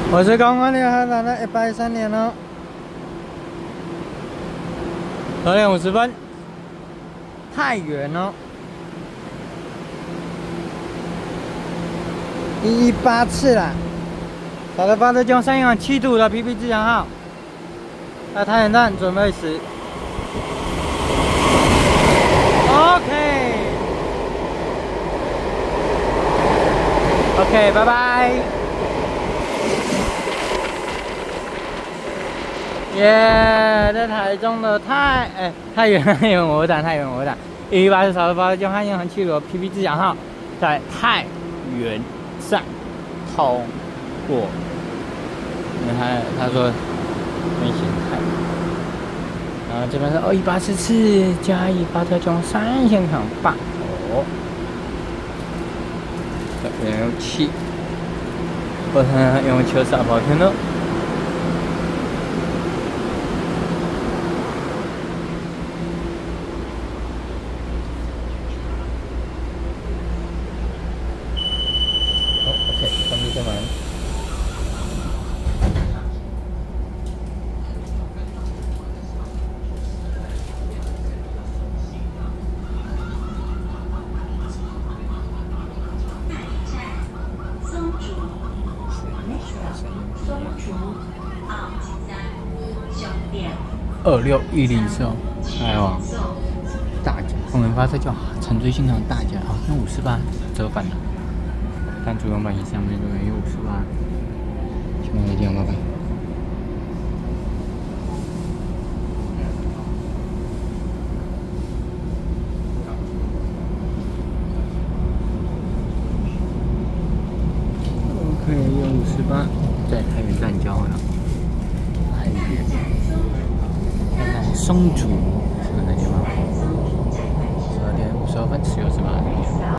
我是刚刚的，还来了113点了，2点50分，太远了。118次了，打了发车将3氧7度的 PP 自强号，在太原站准备时。OK， 拜拜。耶，在台中的太原火车站，118次打了发车将3氧7度的 PP 自强号，在太原站通过。他说没写太。然后这边是184次加1发车将3现场8哦。167，我看197啥跑天了。OK， 关闭车门。2610还有大奖，我们发车叫沉醉现场大奖啊，用58折返了，但主用版以上面都没有58，希望再见，拜拜。OK， 用58，在太原站交了。松竹是哪地方？12点52分，10月18日。